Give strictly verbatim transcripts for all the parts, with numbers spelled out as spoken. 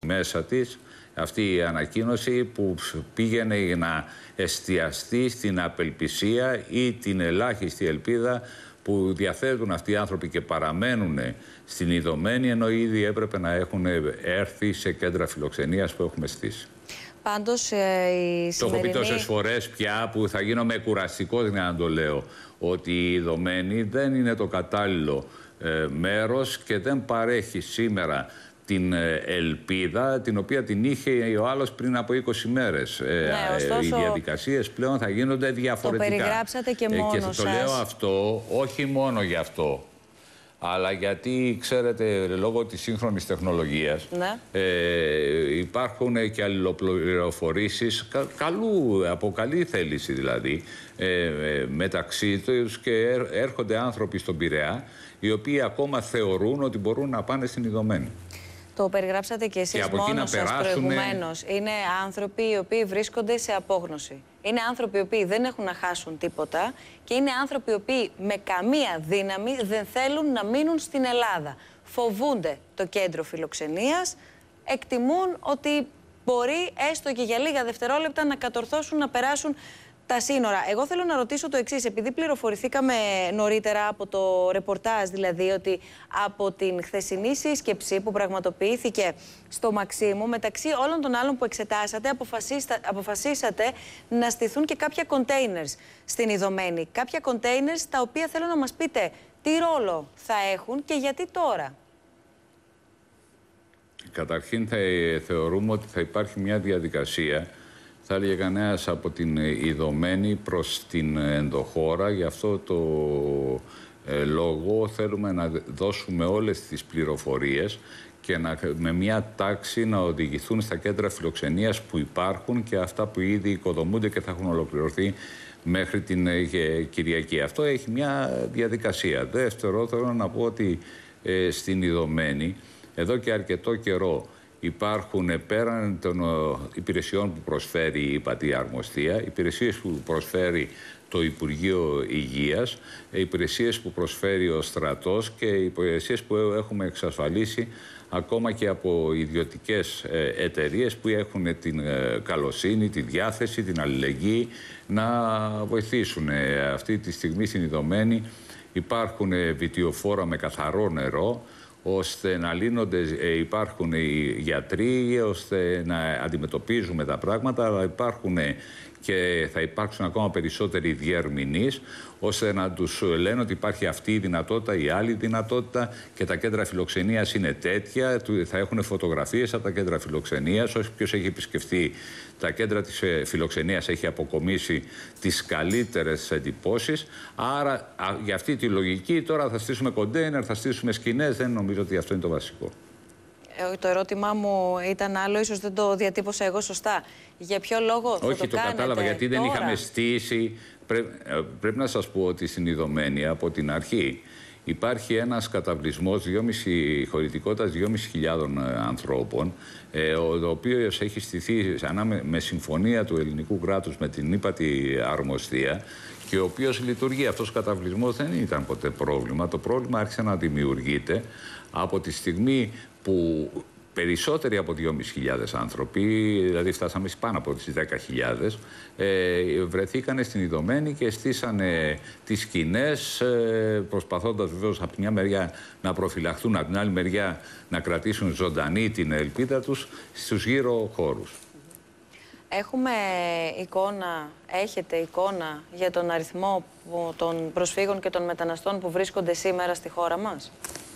μέσα της αυτή η ανακοίνωση που πήγαινε να εστιαστεί στην απελπισία ή την ελάχιστη ελπίδα που διαθέτουν αυτοί οι άνθρωποι και παραμένουν στην Ιδωμένη, ενώ ήδη έπρεπε να έχουν έρθει σε κέντρα φιλοξενίας που έχουμε στήσει. Πάντως, ε, η σημερινή... Το έχω πει τόσες φορές πια που θα γίνομαι κουραστικός για να το λέω, ότι η Ιδωμένη δεν είναι το κατάλληλο ε, μέρος και δεν παρέχει σήμερα την ελπίδα την οποία την είχε ο άλλος πριν από είκοσι μέρες. Ναι, ωστόσο, οι διαδικασίες πλέον θα γίνονται διαφορετικά. Το περιγράψατε και μόνο και σας. το λέω αυτό όχι μόνο γι' αυτό, αλλά γιατί, ξέρετε, λόγω της σύγχρονης τεχνολογίας ναι. ε, υπάρχουν και αλληλοπληροφορήσεις κα, καλού, από καλή θέληση δηλαδή, ε, ε, μεταξύ τους και έρχονται άνθρωποι στον Πειραιά οι οποίοι ακόμα θεωρούν ότι μπορούν να πάνε στην Ιδωμένη. Το περιγράψατε και εσείς και μόνος σας προηγουμένως. Είναι άνθρωποι οι οποίοι βρίσκονται σε απόγνωση. Είναι άνθρωποι οι οποίοι δεν έχουν να χάσουν τίποτα και είναι άνθρωποι οι οποίοι με καμία δύναμη δεν θέλουν να μείνουν στην Ελλάδα. Φοβούνται το κέντρο φιλοξενίας, εκτιμούν ότι μπορεί έστω και για λίγα δευτερόλεπτα να κατορθώσουν να περάσουν τα σύνορα. Εγώ θέλω να ρωτήσω το εξής, επειδή πληροφορηθήκαμε νωρίτερα από το ρεπορτάζ, δηλαδή ότι από την χθεσινή σύσκεψη που πραγματοποιήθηκε στο Μαξίμου, μεταξύ όλων των άλλων που εξετάσατε, αποφασίσατε να στηθούν και κάποια containers στην Ιδωμένη. Κάποια containers τα οποία θέλω να μας πείτε τι ρόλο θα έχουν και γιατί τώρα. Καταρχήν θα θεωρούμε ότι θα υπάρχει μια διαδικασία, θα έλεγε κανένας, από την Ιδωμένη προς την ενδοχώρα. Γι' αυτό το ε, λόγο θέλουμε να δώσουμε όλες τις πληροφορίες και να, με μια τάξη να οδηγηθούν στα κέντρα φιλοξενίας που υπάρχουν και αυτά που ήδη οικοδομούνται και θα έχουν ολοκληρωθεί μέχρι την ε, Κυριακή. Αυτό έχει μια διαδικασία. Δεύτερο, θέλω να πω ότι ε, στην Ιδωμένη εδώ και αρκετό καιρό υπάρχουν πέραν των υπηρεσιών που προσφέρει η ΥΠΑΤΗ Αρμοστία, υπηρεσίες που προσφέρει το Υπουργείο Υγείας, υπηρεσίες που προσφέρει ο στρατός και υπηρεσίες που έχουμε εξασφαλίσει ακόμα και από ιδιωτικές εταιρείες που έχουν την καλοσύνη, τη διάθεση, την αλληλεγγύη να βοηθήσουν. Αυτή τη στιγμή στην Ιδωμένη υπάρχουν βιτιοφόρα με καθαρό νερό, ώστε να λύνονται, ε, υπάρχουν οι γιατροί, ώστε να αντιμετωπίζουμε τα πράγματα, αλλά υπάρχουν και θα υπάρξουν ακόμα περισσότεροι διερμηνείς, ώστε να τους λένε ότι υπάρχει αυτή η δυνατότητα, η άλλη δυνατότητα και τα κέντρα φιλοξενίας είναι τέτοια, θα έχουν φωτογραφίες από τα κέντρα φιλοξενίας. Όποιος έχει επισκεφτεί τα κέντρα της φιλοξενίας έχει αποκομίσει τις καλύτερες εντυπώσεις. Άρα για αυτή τη λογική τώρα θα στήσουμε κοντέινερ, θα στήσουμε σκηνές, δεν νομίζω ότι αυτό είναι το βασικό. Το ερώτημά μου ήταν άλλο, ίσως δεν το διατύπωσα εγώ σωστά. Για ποιο λόγο θα Όχι, το, το κατάλαβα, γιατί δεν τώρα? είχαμε στήσει. Πρέ, πρέπει να σας πω ότι στην Ιδωμένη από την αρχή υπάρχει ένας καταβλισμός χωρητικότητας δυόμισι χιλιάδες ανθρώπων, ε, ο οποίος έχει στηθεί με συμφωνία του ελληνικού κράτους με την ύπατη αρμοστία και ο οποίος λειτουργεί. Αυτός ο καταβλισμός δεν ήταν ποτέ πρόβλημα. Το πρόβλημα άρχισε να δημιουργείται από τη στιγμή που περισσότεροι από δυόμισι χιλιάδες άνθρωποι, δηλαδή φτάσαμε πάνω από τις δέκα χιλιάδες, ε, βρεθήκανε στην Ιδωμένη και στήσανε τις σκηνές, ε, προσπαθώντας βεβαίως από μια μεριά να προφυλαχθούν, από την άλλη μεριά να κρατήσουν ζωντανή την ελπίδα τους στους γύρω χώρους. Έχουμε εικόνα, έχετε εικόνα για τον αριθμό των προσφύγων και των μεταναστών που βρίσκονται σήμερα στη χώρα μας?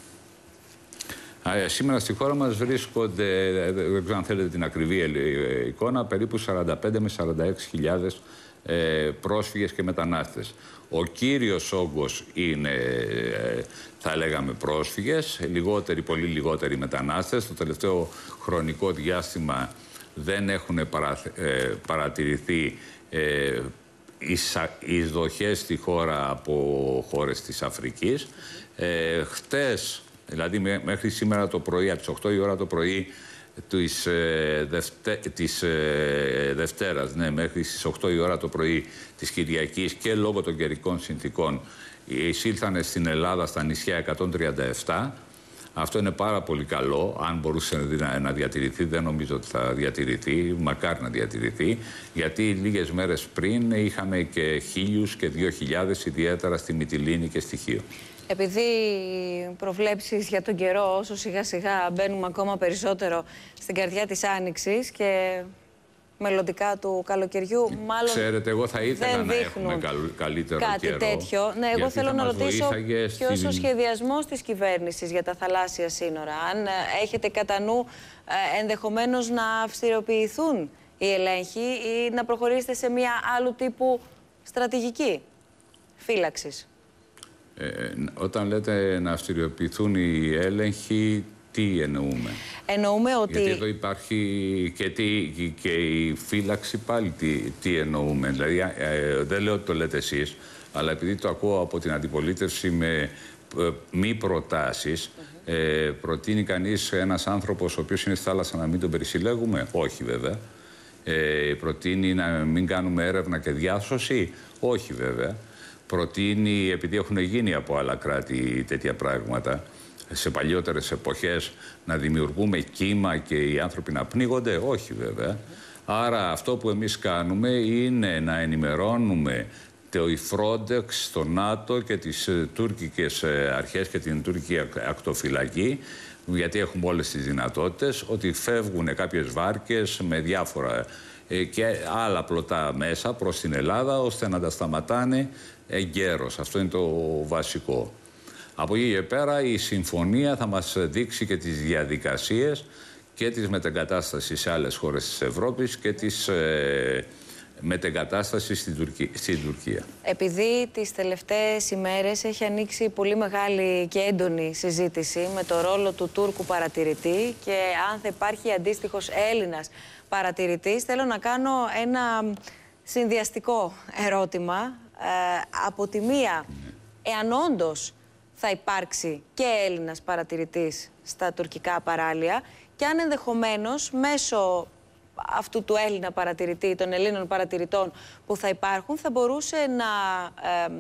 Σήμερα στη χώρα μας βρίσκονται, δεν ξέρω αν θέλετε την ακριβή εικόνα, περίπου σαράντα πέντε με σαράντα έξι χιλιάδες πρόσφυγες και μετανάστες. Ο κύριος όγκος είναι, θα λέγαμε, πρόσφυγες, λιγότεροι, πολύ λιγότεροι μετανάστες. Το τελευταίο χρονικό διάστημα δεν έχουν παρα, ε, παρατηρηθεί ε, εισδοχές στη χώρα από χώρες της Αφρικής. Ε, χτες, δηλαδή μέχρι σήμερα το πρωί, από τις οκτώ η ώρα το πρωί της, ε, Δευτε, της ε, Δευτέρας, ναι, μέχρι τις οκτώ η ώρα το πρωί της Κυριακής και λόγω των καιρικών συνθήκων εισήλθανε στην Ελλάδα στα νησιά εκατόν τριάντα επτά. Αυτό είναι πάρα πολύ καλό. Αν μπορούσε να διατηρηθεί, δεν νομίζω ότι θα διατηρηθεί. Μακάρι να διατηρηθεί. Γιατί λίγες μέρες πριν είχαμε και χίλιους και δύο χιλιάδες, ιδιαίτερα στη Μυτιλήνη και στη Χίο. Επειδή προβλέψεις για τον καιρό, όσο σιγά σιγά μπαίνουμε ακόμα περισσότερο στην καρδιά της Άνοιξης και μελλοντικά του καλοκαιριού, μάλλον ξέρετε, εγώ θα ήθελα δεν να έχουμε καλ, καλύτερο κάτι καιρό. τέτοιο. Ναι, εγώ θέλω να ρωτήσω ποιος στην... ο σχεδιασμός της κυβέρνησης για τα θαλάσσια σύνορα. Αν έχετε κατά νου ε, ενδεχομένως να αυστηροποιηθούν οι έλεγχοι ή να προχωρήσετε σε μια άλλου τύπου στρατηγική φύλαξης. Ε, όταν λέτε να αυστηριοποιηθούν οι έλεγχοι, τι εννοούμε? Εννοούμε ότι... Γιατί εδώ υπάρχει και, τι, και η φύλαξη πάλι τι, τι εννοούμε. Δηλαδή, ε, δεν λέω ότι το λέτε εσείς, αλλά επειδή το ακούω από την αντιπολίτευση με ε, μη προτάσεις, mm-hmm. ε, προτείνει κανείς ένας άνθρωπος ο οποίος είναι στη θάλασσα να μην τον περισυλλέγουμε? Όχι βέβαια. Ε, προτείνει να μην κάνουμε έρευνα και διάσωση? Όχι βέβαια. Προτείνει, επειδή έχουν γίνει από άλλα κράτη τέτοια πράγματα, σε παλιότερες εποχές, να δημιουργούμε κύμα και οι άνθρωποι να πνίγονται? Όχι βέβαια. Άρα αυτό που εμείς κάνουμε είναι να ενημερώνουμε το Frontex, το ΝΑΤΟ και τις τουρκικές αρχές και την τουρκική ακτοφυλακή, γιατί έχουμε όλες τις δυνατότητες, ότι φεύγουν κάποιες βάρκες με διάφορα και άλλα πλωτά μέσα προς την Ελλάδα, ώστε να τα σταματάνε εγκαίρως. Αυτό είναι το βασικό. Από εκεί και πέρα η συμφωνία θα μας δείξει και τις διαδικασίες και της μετεγκατάστασης σε άλλες χώρες της Ευρώπης και της ε, μετεγκατάστασης στην, Τουρκία, στην Τουρκία. Επειδή τις τελευταίες ημέρες έχει ανοίξει πολύ μεγάλη και έντονη συζήτηση με το ρόλο του Τούρκου παρατηρητή και αν θα υπάρχει αντίστοιχος Έλληνας παρατηρητής, θέλω να κάνω ένα συνδυαστικό ερώτημα. Ε, από τη μία, εάν όντως θα υπάρξει και Έλληνας παρατηρητής στα τουρκικά παράλια και αν ενδεχομένως μέσω αυτού του Έλληνα παρατηρητή, των Ελλήνων παρατηρητών που θα υπάρχουν, θα μπορούσε να, ε,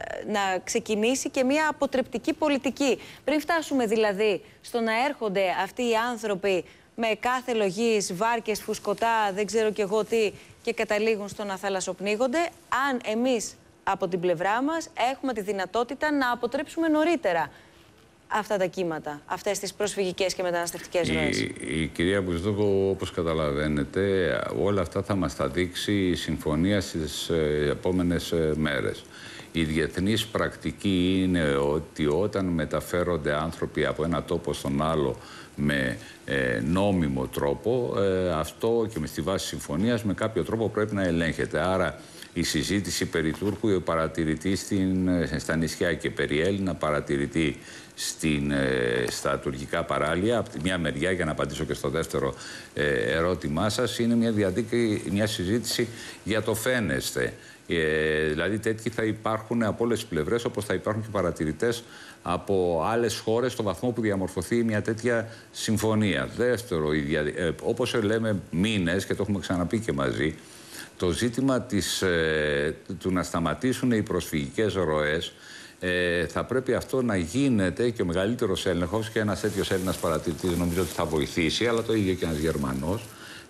να ξεκινήσει και μια αποτρεπτική πολιτική. Πριν φτάσουμε δηλαδή στο να έρχονται αυτοί οι άνθρωποι με κάθε λογής, βάρκες, φουσκωτά, δεν ξέρω κι εγώ τι, και καταλήγουν στο να θαλασσοπνίγονται, αν εμείς από την πλευρά μας έχουμε τη δυνατότητα να αποτρέψουμε νωρίτερα αυτά τα κύματα, αυτές τις προσφυγικές και μεταναστευτικές ροές. Η, η κυρία Μπουσδόκο, όπως καταλαβαίνετε, όλα αυτά θα μας τα δείξει η συμφωνία στις ε, επόμενες ε, μέρες. Η διεθνής πρακτική είναι ότι όταν μεταφέρονται άνθρωποι από ένα τόπο στον άλλο με ε, νόμιμο τρόπο, ε, αυτό και με στη βάση συμφωνίας με κάποιο τρόπο πρέπει να ελέγχεται. Άρα η συζήτηση περί Τούρκου παρατηρητή στην, στα νησιά και περί Έλληνα παρατηρητή στην, στα τουρκικά παράλια, από τη μια μεριά, για να απαντήσω και στο δεύτερο ε, ερώτημά σας, είναι μια, διαδίκη, μια συζήτηση για το φαίνεστε. Ε, δηλαδή τέτοιοι θα υπάρχουν από όλες τις πλευρές, όπως θα υπάρχουν και παρατηρητές από άλλες χώρες στο βαθμό που διαμορφωθεί μια τέτοια συμφωνία. Δεύτερο, η δια, ε, όπως λέμε μήνες, και το έχουμε ξαναπεί και μαζί, το ζήτημα της, ε, του να σταματήσουν οι προσφυγικές ροές, ε, θα πρέπει αυτό να γίνεται και ο μεγαλύτερος έλεγχος, και ένας τέτοιος Έλληνας παρατηρητής νομίζω ότι θα βοηθήσει, αλλά το ίδιο και ένας Γερμανός,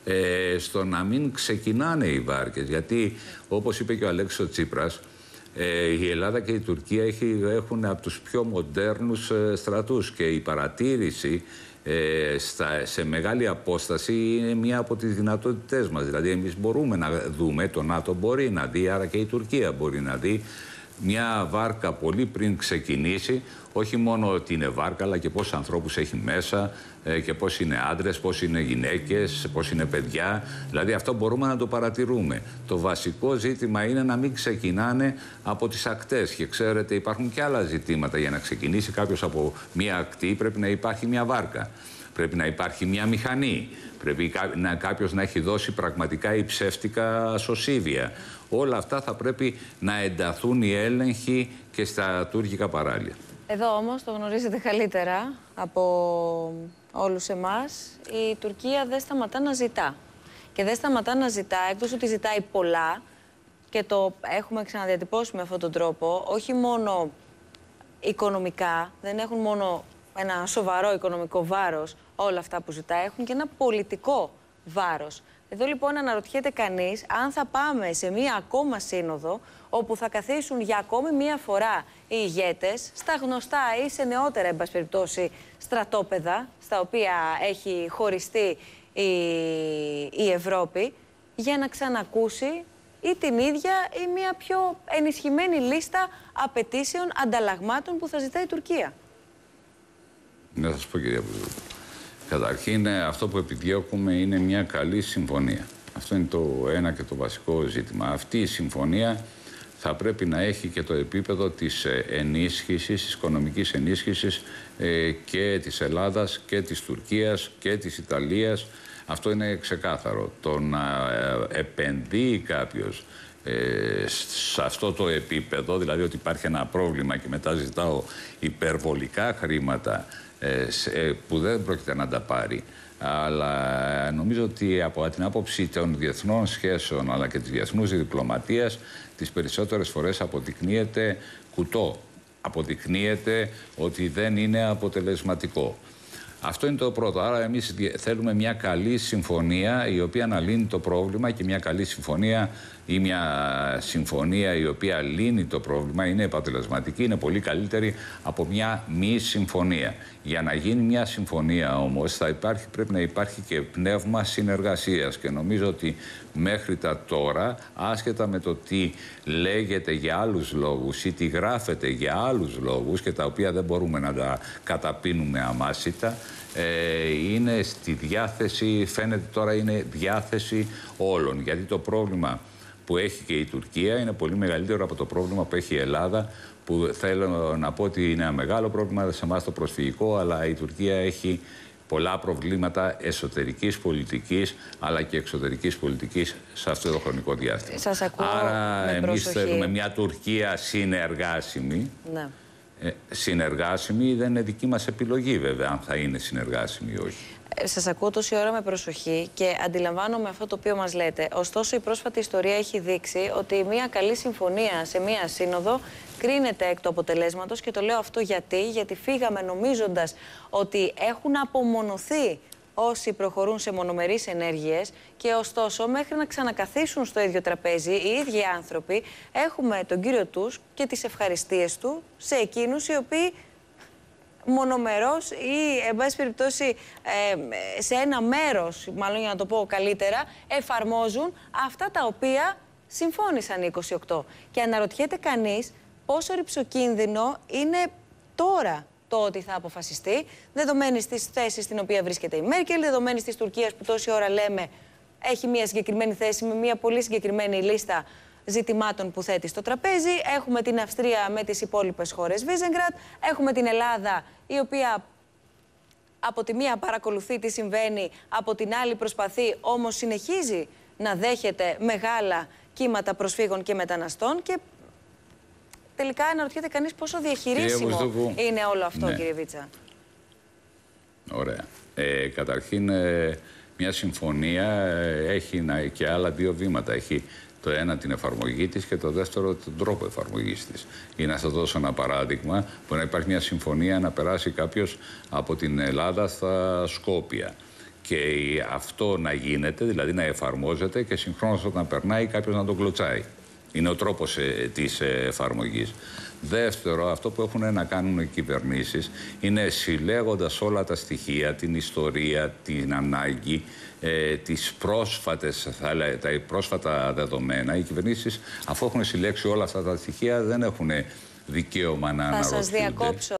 ε, στο να μην ξεκινάνε οι βάρκες. Γιατί, όπως είπε και ο Αλέξης Τσίπρας, ε, η Ελλάδα και η Τουρκία έχει, έχουν από τους πιο μοντέρνους ε, στρατούς και η παρατήρηση Ε, στα, σε μεγάλη απόσταση είναι μία από τις δυνατότητές μας. Δηλαδή εμείς μπορούμε να δούμε, το ΝΑΤΟ μπορεί να δει, άρα και η Τουρκία μπορεί να δει μια βάρκα πολύ πριν ξεκινήσει, όχι μόνο ότι είναι βάρκα, αλλά και πόσους ανθρώπους έχει μέσα ε, και πώς είναι άντρες, πώς είναι γυναίκες, πώς είναι παιδιά. Δηλαδή αυτό μπορούμε να το παρατηρούμε. Το βασικό ζήτημα είναι να μην ξεκινάνε από τις ακτές. Και ξέρετε, υπάρχουν και άλλα ζητήματα. Για να ξεκινήσει κάποιος από μια ακτή πρέπει να υπάρχει μια βάρκα. Πρέπει να υπάρχει μια μηχανή. Πρέπει να, κάποιος να έχει δώσει πραγματικά ή ψεύτικα σωσίβια. Όλα αυτά θα πρέπει να ενταθούν οι έλεγχοι και στα τουρκικά παράλια. Εδώ όμως, το γνωρίζετε καλύτερα από όλους εμάς, η Τουρκία δεν σταματά να ζητά. Και δεν σταματά να ζητά, εκτός ότι ζητάει πολλά, και το έχουμε ξαναδιατυπώσει με αυτόν τον τρόπο, όχι μόνο οικονομικά, δεν έχουν μόνο ένα σοβαρό οικονομικό βάρος όλα αυτά που ζητάει, έχουν και ένα πολιτικό βάρος. Εδώ λοιπόν αναρωτιέται κανείς αν θα πάμε σε μία ακόμα σύνοδο όπου θα καθίσουν για ακόμη μία φορά οι ηγέτες στα γνωστά ή σε νεότερα, εν πάση περιπτώσει, στρατόπεδα στα οποία έχει χωριστεί η, η Ευρώπη, για να ξανακούσει ή την ίδια ή μία πιο ενισχυμένη λίστα απαιτήσεων, ανταλλαγμάτων που θα ζητάει η Τουρκία. Να σας πω, κυρία Μπουζούκου. Καταρχήν, αυτό που επιδιώκουμε είναι μια καλή συμφωνία. Αυτό είναι το ένα και το βασικό ζήτημα. Αυτή η συμφωνία θα πρέπει να έχει και το επίπεδο της ενίσχυσης, της οικονομικής ενίσχυσης ε, και της Ελλάδας και της Τουρκίας και της Ιταλίας. Αυτό είναι ξεκάθαρο. Το να επενδύει κάποιος ε, σε αυτό το επίπεδο, δηλαδή ότι υπάρχει ένα πρόβλημα και μετά ζητάω υπερβολικά χρήματα ε, που δεν πρόκειται να τα πάρει, αλλά νομίζω ότι από την άποψη των διεθνών σχέσεων αλλά και της διεθνούς διπλωματίας τις περισσότερες φορές αποδεικνύεται κουτό. Αποδεικνύεται ότι δεν είναι αποτελεσματικό. Αυτό είναι το πρώτο. Άρα εμείς θέλουμε μια καλή συμφωνία η οποία να λύνει το πρόβλημα, και μια καλή συμφωνία ή μια συμφωνία η οποία λύνει το πρόβλημα, είναι αποτελεσματική, είναι πολύ καλύτερη από μια μη συμφωνία. Για να γίνει μια συμφωνία όμως θα υπάρχει, πρέπει να υπάρχει και πνεύμα συνεργασίας, και νομίζω ότι μέχρι τα τώρα, άσχετα με το τι λέγεται για άλλους λόγους ή τι γράφεται για άλλους λόγους και τα οποία δεν μπορούμε να τα καταπίνουμε αμάσιτα, ε, είναι στη διάθεση, φαίνεται τώρα είναι διάθεση όλων, γιατί το πρόβλημα που έχει και η Τουρκία είναι πολύ μεγαλύτερο από το πρόβλημα που έχει η Ελλάδα, που θέλω να πω ότι είναι ένα μεγάλο πρόβλημα σε εμάς το προσφυγικό, αλλά η Τουρκία έχει πολλά προβλήματα εσωτερικής πολιτικής αλλά και εξωτερικής πολιτικής σε αυτό το χρονικό διάστημα. Σας ακούω Άρα με εμείς προσοχή. θέλουμε μια Τουρκία συνεργάσιμη. Ναι. Ε, συνεργάσιμη δεν είναι δική μας επιλογή βέβαια αν θα είναι συνεργάσιμη ή όχι. Σας ακούω τόση ώρα με προσοχή και αντιλαμβάνομαι αυτό το οποίο μας λέτε. Ωστόσο, η πρόσφατη ιστορία έχει δείξει ότι μια καλή συμφωνία σε μια σύνοδο κρίνεται εκ του αποτελέσματος, και το λέω αυτό γιατί, γιατί φύγαμε νομίζοντας ότι έχουν απομονωθεί όσοι προχωρούν σε μονομερείς ενέργειες, και ωστόσο μέχρι να ξανακαθίσουν στο ίδιο τραπέζι οι ίδιοι άνθρωποι, έχουμε τον κύριο Τούσκ και τις ευχαριστίες του σε εκείνους οι οποίοι μονομερός ή, εν πάση περιπτώσει, ε, σε ένα μέρος, μάλλον για να το πω καλύτερα, εφαρμόζουν αυτά τα οποία συμφώνησαν οι είκοσι οκτώ. Και αναρωτιέται κανείς πόσο ρυψοκίνδυνο είναι τώρα το ότι θα αποφασιστεί, δεδομένης της θέσης στην οποία βρίσκεται η Μέρκελ, δεδομένης της Τουρκίας που τόση ώρα λέμε έχει μια συγκεκριμένη θέση με μια πολύ συγκεκριμένη λίστα ζητημάτων που θέτει στο τραπέζι. Έχουμε την Αυστρία με τις υπόλοιπες χώρες Βίζεγκραντ. Έχουμε την Ελλάδα, η οποία από τη μία παρακολουθεί τι συμβαίνει, από την άλλη προσπαθεί, όμως συνεχίζει να δέχεται μεγάλα κύματα προσφύγων και μεταναστών. Και τελικά αναρωτιέται κανείς πόσο διαχειρίσιμο είναι όλο αυτό, ναι, κύριε Βίτσα. Ωραία. Ε, καταρχήν, ε, μια συμφωνία ε, έχει να, και άλλα δύο βήματα. Έχει το ένα την εφαρμογή της και το δεύτερο τον τρόπο εφαρμογής της. Για να σας δώσω ένα παράδειγμα, μπορεί να υπάρχει μια συμφωνία να περάσει κάποιος από την Ελλάδα στα Σκόπια. Και αυτό να γίνεται, δηλαδή να εφαρμόζεται, και συγχρόνως όταν περνάει κάποιος να τον κλωτσάει. Είναι ο τρόπος ε, της ε, εφαρμογής. Δεύτερο, αυτό που έχουν να κάνουν οι κυβερνήσεις είναι, συλλέγοντας όλα τα στοιχεία, την ιστορία, την ανάγκη, ε, τις πρόσφατες, θα λέει, τα πρόσφατα δεδομένα, οι κυβερνήσεις, αφού έχουν συλλέξει όλα αυτά τα στοιχεία, δεν έχουν δικαίωμα να αναρωτιούνται. Θα σας διακόψω.